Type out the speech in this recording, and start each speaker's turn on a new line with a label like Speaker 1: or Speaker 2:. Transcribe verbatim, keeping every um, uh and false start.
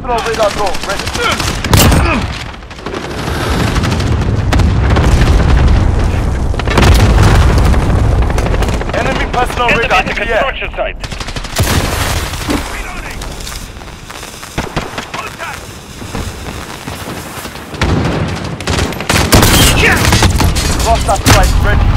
Speaker 1: Personal radar drone ready. Enemy personal
Speaker 2: Enemy
Speaker 1: radar
Speaker 2: at the
Speaker 1: in the air.
Speaker 2: construction site.
Speaker 1: Lost that flight ready.